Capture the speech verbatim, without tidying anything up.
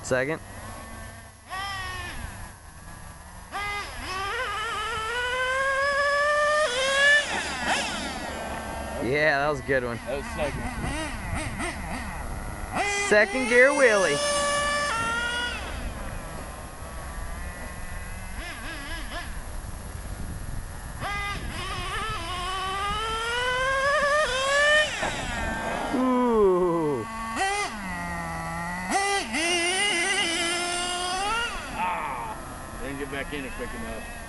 Second. Yeah, that was a good one. That was second. Second gear wheelie. Ooh. Ah, didn't get back in it quick enough.